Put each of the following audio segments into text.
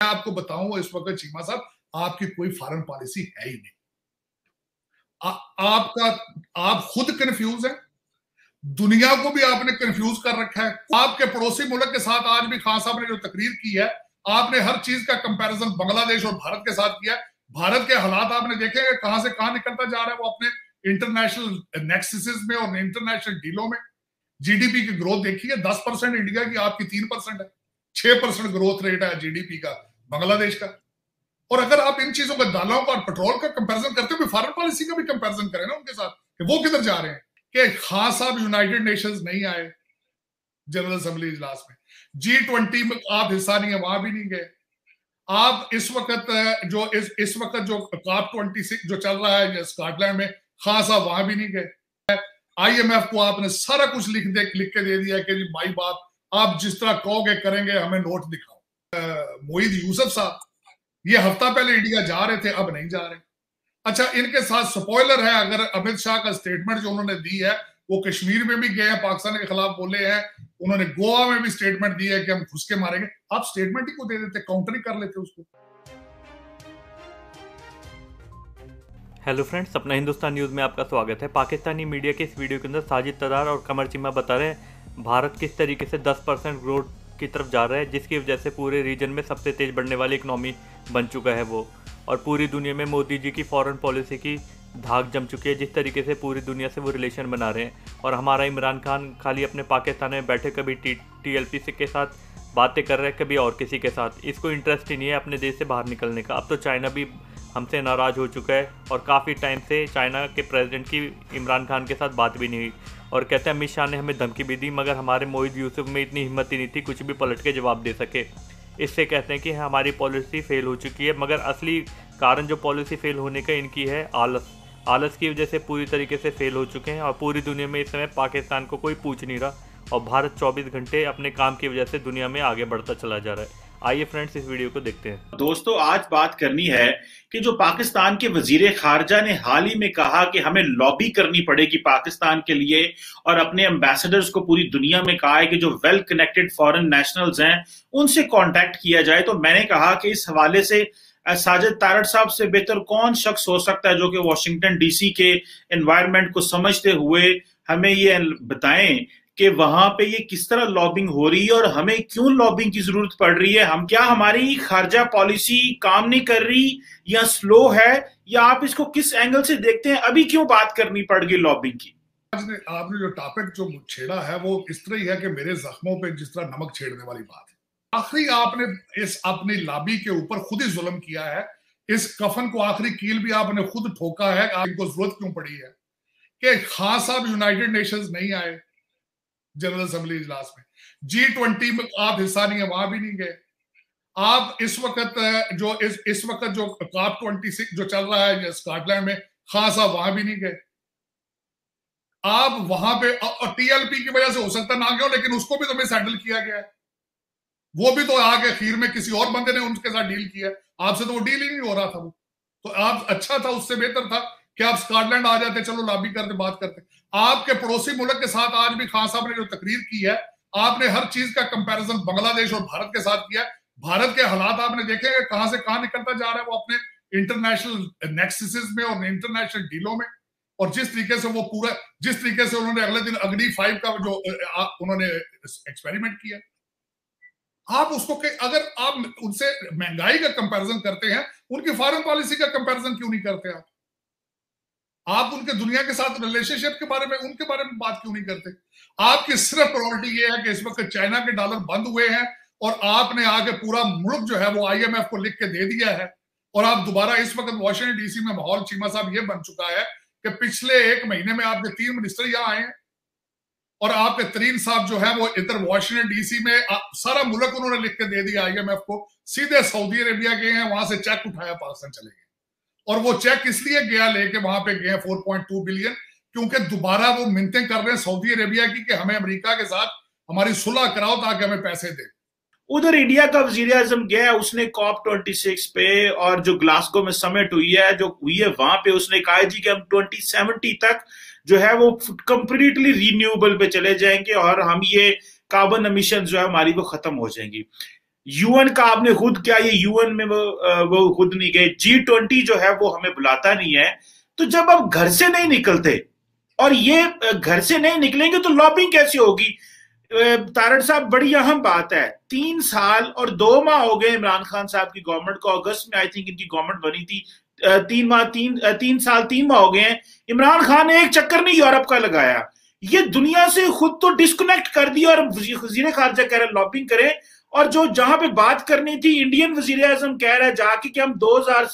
मैं आपको बताऊं इस वक्त चीमा साहब, आपकी कोई फॉरेन पॉलिसी है ही नहीं। आपका आप खुद कंफ्यूज है, दुनिया को भी आपने कंफ्यूज कर रखा है। आपके पड़ोसी मुल्क के साथ आज भी खान साहब ने जो तकरीर की है, आपने हर चीज का कंपैरिजन बांग्लादेश और भारत के साथ किया। भारत के हालात आपने देखे कि कहां से कहां निकलता जा रहा है वो अपने इंटरनेशनल नेक्सस में और इंटरनेशनल डीलों में। जीडीपी की ग्रोथ देखिए 10% इंडिया की, आपकी 3% है। 6% ग्रोथ रेट है जीडीपी का बांग्लादेश का। और अगर आप इन चीजों का, दालों का और पेट्रोल का कंपैरिजन करते हो, फॉरेन पॉलिसी का भी कंपैरिजन करें ना उनके साथ कि वो किधर जा रहे हैं। कि खान साहब यूनाइटेड नेशंस नहीं आए जनरल असेंबली इजलास में, G20 में आप हिस्सा नहीं है, वहां भी नहीं गए। आप इस वक्त इस वक्त जो COP26 जो चल रहा है स्कॉटलैंड में, खान साहब वहां भी नहीं गए। IMF को आपने सारा कुछ लिख के दे दिया कि जी भाई बाप, आप जिस तरह कहोगे करेंगे, हमें नोट दिखाओ। मोईद यूसुफ साहब ये हफ्ता पहले इंडिया जा रहे थे, अब नहीं जा रहे। अच्छा, इनके साथ स्पॉइलर है, अगर अमित शाह का स्टेटमेंट जो उन्होंने दी है, वो कश्मीर में भी गए हैं, पाकिस्तान के खिलाफ बोले हैं, उन्होंने गोवा में भी स्टेटमेंट दी है कि हम घुस के मारेंगे। आप स्टेटमेंट ही को दे देते, काउंटर ही कर लेते उसको। हेलो फ्रेंड्स, अपना हिंदुस्तान न्यूज़ में आपका स्वागत है। पाकिस्तानी मीडिया के इस वीडियो के अंदर साजिद तदार और कमर चीमा बता रहे हैं भारत किस तरीके से 10% ग्रोथ की तरफ जा रहा है, जिसकी वजह से पूरे रीजन में सबसे तेज बढ़ने वाली इकनॉमी बन चुका है वो। और पूरी दुनिया में मोदी जी की फॉरेन पॉलिसी की धाक जम चुकी है, जिस तरीके से पूरी दुनिया से वो रिलेशन बना रहे हैं। और हमारा इमरान खान खाली अपने पाकिस्तान में बैठे कभी TLP के साथ बातें कर रहे हैं, कभी और किसी के साथ। इसको इंटरेस्ट ही नहीं है अपने देश से बाहर निकलने का। अब तो चाइना भी हमसे नाराज़ हो चुका है और काफ़ी टाइम से चाइना के प्रेसिडेंट की इमरान खान के साथ बात भी नहीं हुई। और कहते हैं अमित शाह ने हमें धमकी भी दी, मगर हमारे मोईद यूसुफ में इतनी हिम्मत ही नहीं थी कुछ भी पलट के जवाब दे सके। इससे कहते हैं कि हमारी पॉलिसी फेल हो चुकी है, मगर असली कारण जो पॉलिसी फेल होने का इनकी है आलस की वजह से पूरी तरीके से फेल हो चुके हैं। और पूरी दुनिया में इस समय पाकिस्तान को कोई पूछ नहीं रहा और भारत 24 घंटे अपने काम की वजह से दुनिया में आगे बढ़ता चला जा रहा है। आइए फ्रेंड्स, इस वीडियो को देखते हैं। दोस्तों, आज बात करनी है कि जो पाकिस्तान के वजीर खारजा ने हाल ही में कहा कि हमें लॉबी करनी पड़ेगी पाकिस्तान के लिए, और अपने एम्बेसडर्स को पूरी दुनिया में कहा है कि जो वेल कनेक्टेड फॉरेन नेशनल्स हैं उनसे कांटेक्ट किया जाए। तो मैंने कहा कि इस हवाले से साजिद तारड़ साहब से बेहतर कौन शख्स हो सकता है जो कि वॉशिंगटन DC के एनवायरनमेंट को समझते हुए हमें ये बताएं कि वहां पे ये किस तरह लॉबिंग हो रही है और हमें क्यों लॉबिंग की जरूरत पड़ रही है। क्या हमारी खारजा पॉलिसी काम नहीं कर रही या स्लो है, या आप इसको किस एंगल से देखते हैं? अभी क्यों बात करनी पड़ गई लॉबिंग की? आपने जो टॉपिक जो छेड़ा है वो इस तरह ही है कि मेरे जख्मों पे जिस तरह नमक छेड़ने वाली बात है। आखिरी आपने इस अपनी लॉबी के ऊपर खुद ही जुल्म किया है। इस कफन को आखिरी कील भी आपने खुद ठोका है। आपको जरूरत क्यों पड़ी है कि खान साहब यूनाइटेड नेशंस नहीं आए जनरल असेंबली इजलास में, G20 में आप हिस्सा नहीं है, वहां भी नहीं गए। आप इस वक्त जो COP26 जो चल रहा है स्कॉटलैंड में, खान साहब वहां भी नहीं गए। आप वहां पे TLP की वजह से हो सकता ना गए, लेकिन उसको भी तो मिस हैंडल किया गया है। वो भी तो आगे अखीर में किसी और बंदे ने उनके साथ डील किया। आपसे तो वो डील ही नहीं हो रहा था। वो तो आप अच्छा था, उससे बेहतर था कि आप स्कॉटलैंड आ जाते, चलो लॉबी करते, बात करते। आपके पड़ोसी मुल्क के साथ आज भी खान साहब ने जो तकरीर की है, आपने हर चीज का कंपैरिजन बांग्लादेश और भारत के साथ किया। भारत के हालात आपने देखे कि कहां से कहां निकलता जा रहा है वो अपने इंटरनेशनल नेक्सस में और इंटरनेशनल डीलों में। और जिस तरीके से उन्होंने अगले दिन अग्नि 5 का जो उन्होंने एक्सपेरिमेंट किया, आप उसको अगर आप उनसे महंगाई का कंपैरिजन करते हैं, उनकी फॉरेन पॉलिसी का कंपैरिजन क्यों नहीं करते? आप उनके दुनिया के साथ रिलेशनशिप के बारे में, उनके बारे में बात क्यों नहीं करते? आपकी सिर्फ प्रायोरिटी ये है कि इस वक्त चाइना के डॉलर बंद हुए हैं और आपने आगे पूरा मुल्क जो है वो IMF को लिख के दे दिया है। और आप दोबारा इस वक्त वॉशिंगटन DC में माहौल चीमा साहब ये बन चुका है कि पिछले 1 महीने में आपके 3 मिनिस्टर यहां आए हैं और आपके तरीन साहब जो है वो इधर वॉशिंगटन DC में सारा मुल्क उन्होंने लिख के दे दिया IMF को। सीधे सऊदी अरेबिया गए हैं, वहां से चेक उठाया, पाकिस्तान चले गए। और वो चेक इसलिए गया लेके वहां पे गए 4.2 बिलियन, क्योंकि दोबारा वो मिन्नतें कर रहे हैं सऊदी अरेबिया की कि हमें अमेरिका के साथ हमारी सुलह कराओ ताकि हमें पैसे दे। उधर इंडिया का वजीर आजम गया, उसने COP26 पे और जो ग्लासगो में समिट हुई है वहां पे उसने कहा जी कि हम 2070 तक जो है वो कंप्लीटली रिन्यूएबल पे चले जाएंगे और हम ये कार्बन एमिशन जो है हमारी वो खत्म हो जाएंगी। यूएन का आपने खुद क्या, ये यूएन में वो खुद नहीं गए, G20 जो है वो हमें बुलाता नहीं है। तो जब आप घर से नहीं निकलते और ये घर से नहीं निकलेंगे तो लॉबिंग कैसे होगी? तारड़ साहब, बड़ी अहम बात है। 3 साल और 2 माह हो गए इमरान खान साहब की गवर्नमेंट को। अगस्त में आई थिंक इनकी गवर्नमेंट बनी थी। 3 साल 3 माह हो गए हैं। इमरान खान ने एक चक्कर नहीं यूरोप का लगाया। ये दुनिया से खुद तो डिस्कनेक्ट कर दिया और वजीर खारजा कह रहे लॉबिंग करें। और जो जहां पे बात करनी थी, इंडियन वजीर आजम कह रहा है जाके कि हम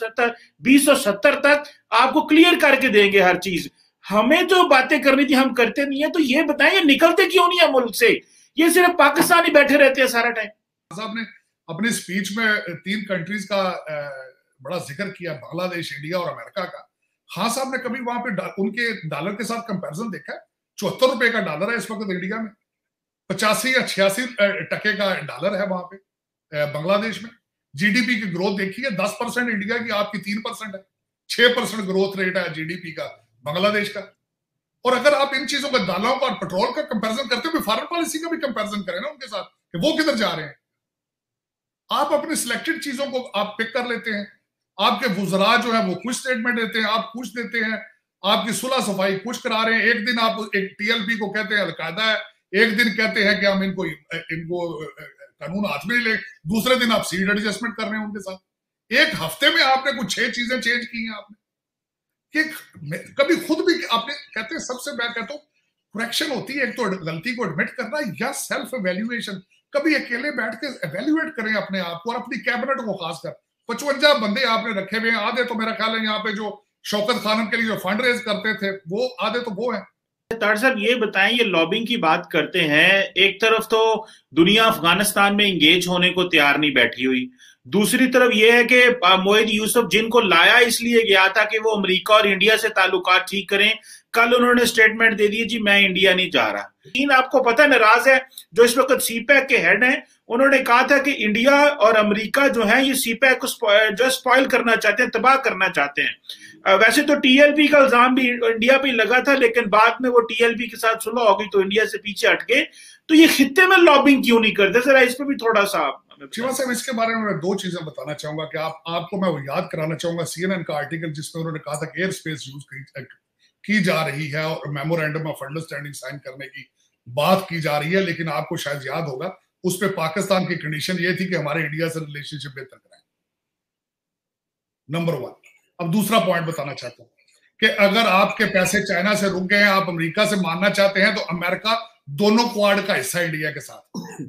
2070 तक आपको क्लियर करके देंगे हर चीज। हमें जो बातें करनी थी हम करते नहीं है। तो ये बताएं निकलते क्यों नहीं है मुल्क से? ये सिर्फ पाकिस्तानी बैठे रहते हैं सारा टाइम। साहब ने अपनी स्पीच में 3 कंट्रीज का बड़ा जिक्र किया, बांग्लादेश, इंडिया और अमेरिका का। खान साहब ने कभी वहां पे उनके डॉलर के साथ कंपैरिजन देखा है? 74 रुपए का डॉलर है इस वक्त इंडिया में, 85 या 86% का डॉलर है वहां पे बांग्लादेश में। जीडीपी की ग्रोथ देखिए, 10% इंडिया की, आपकी 3% है। 6% ग्रोथ रेट है जीडीपी का बांग्लादेश का। और अगर आप इन चीजों का, दालों का और पेट्रोल का कंपैरिजन करते हो, फॉरेन पॉलिसी का भी कंपैरिजन करें ना उनके साथ कि वो किधर जा रहे हैं। आप अपनी सिलेक्टेड चीजों को आप पिक कर लेते हैं। आपके वुजरा जो है वो कुछ स्टेटमेंट देते हैं, आप कुछ देते हैं। आपकी सुलह सफाई कुछ करा रहे हैं। एक दिन आप एक टीएलपी को कहते हैं अलकायदा है, एक दिन कहते हैं कि हम इनको कानून हाथ में ले, दूसरे दिन आप सीट एडजस्टमेंट कर रहे हैं उनके साथ। एक हफ्ते में आपने कुछ 6 चीजें चेंज की हैं आपने। कि कभी खुद भी आपने कहते हैं, सबसे मैं कहता हूं करेक्शन होती है, एक तो गलती को एडमिट करना या सेल्फ एवेल्युएशन। कभी अकेले बैठ के एवेल्युएट करें अपने आप को और अपनी कैबिनेट को। खासकर 55 बंदे आपने रखे हुए हैं, आधे तो मेरा ख्याल है यहाँ पे जो शौकत खानम के लिए जो फंड रेज करते थे वो आधे तो वो है। तार साहब ये बताएं, ये लॉबिंग की बात करते हैं, एक तरफ तो दुनिया अफगानिस्तान में इंगेज होने को तैयार नहीं बैठी हुई, दूसरी तरफ ये है कि मोहित यूसुफ जिनको लाया इसलिए गया था कि वो अमेरिका और इंडिया से ताल्लुकात ठीक करें, कल उन्होंने स्टेटमेंट दे दी जी मैं इंडिया नहीं जा रहा। चीन आपको पता नाराज है, जो इस वक्त सीपैक के हेड हैं। उन्होंने कहा था कि इंडिया और अमेरिका जो है ये सीपैक को जो स्पॉइल करना चाहते हैं, तबाह करना चाहते हैं। वैसे तो टीएलपी का इल्जाम भी इंडिया पे लगा था, लेकिन बाद में वो टीएलपी के साथ सुलह हो गई तो इंडिया से पीछे हट गए। तो ये खित्ते में लॉबिंग क्यों नहीं करते? जरा इस पर भी थोड़ा सा शिवा साहब, इसके बारे में मैं 2 चीजें बताना चाहूंगा कि आपको मैं वो याद कराना चाहूंगा सीएनएन का आर्टिकल जिसमें उन्होंने कहा था कि एयर स्पेस यूज की जा रही है और मेमोरेंडम ऑफ अंडरस्टैंडिंग साइन करने की बात की जा रही है। लेकिन आपको शायद याद होगा उस पर पाकिस्तान की कंडीशन ये थी कि हमारे इंडिया से रिलेशनशिप बेहतर कराएं, नंबर 1। अब दूसरा पॉइंट बताना चाहता हूं कि अगर आपके पैसे चाइना से रुक गए हैं, आप अमेरिका से मानना चाहते हैं, तो अमेरिका दोनों क्वाड का हिस्सा इंडिया के साथ।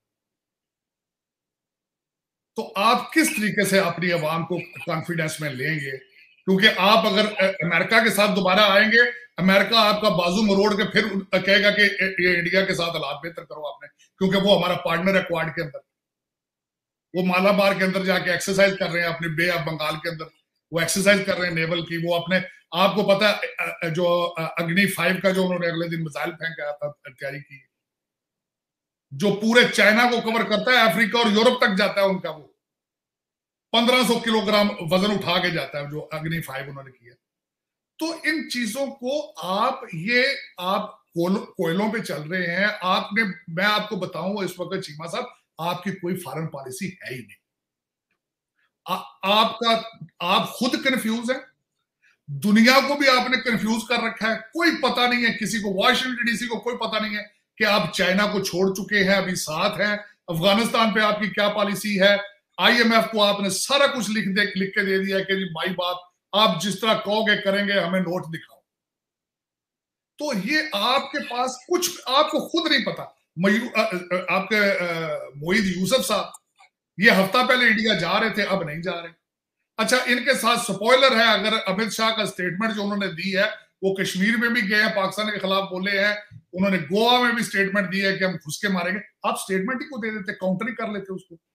तो आप किस तरीके से अपनी अवाम को कॉन्फिडेंस में लेंगे? क्योंकि आप अगर अमेरिका के साथ दोबारा आएंगे, अमेरिका आपका बाजू मरोड़ के फिर कहेगा कि ये इंडिया के साथ हालात बेहतर करो आपने, क्योंकि वो हमारा पार्टनर है क्वाड के अंदर। वो मालाबार के अंदर जाके एक्सरसाइज कर रहे हैं, अपने बे ऑफ बंगाल के अंदर वो एक्सरसाइज कर रहे हैं नेवल की। वो अपने आपको पता है जो अग्नि 5 का जो उन्होंने अगले दिन मिसाइल फेंक आया था, तैयारी की, जो पूरे चाइना को कवर करता है, अफ्रीका और यूरोप तक जाता है उनका। वो 1500 किलोग्राम वजन उठा के जाता है जो अग्नि 5 उन्होंने किया। तो इन चीजों को आप कोयलों पे चल रहे हैं। मैं आपको बताऊं इस वक्त चीमा साहब, आपकी कोई फॉरेन पॉलिसी है ही नहीं। आप खुद कंफ्यूज है, दुनिया को भी आपने कंफ्यूज कर रखा है। कोई पता नहीं है किसी को, वॉशिंगटन डीसी को कोई पता नहीं है कि आप चाइना को छोड़ चुके हैं, अभी साथ हैं। अफगानिस्तान पे आपकी क्या पॉलिसी है? आईएमएफ को आपने सारा कुछ लिख के दे दिया कि जी भाई बात आप जिस तरह कहोगे करेंगे, हमें नोट दिखाओ। तो ये आपके पास कुछ, आपको खुद नहीं पता। आपके मोहित यूसुफ साहब ये हफ्ता पहले इंडिया जा रहे थे, अब नहीं जा रहे। अच्छा, इनके साथ स्पॉइलर है, अगर अमित शाह का स्टेटमेंट जो उन्होंने दी है, वो कश्मीर में भी गए हैं, पाकिस्तान के खिलाफ बोले हैं, उन्होंने गोवा में भी स्टेटमेंट दी है कि हम घुस के मारेंगे। आप स्टेटमेंट ही को दे देते, काउंटर ही कर लेते उसको।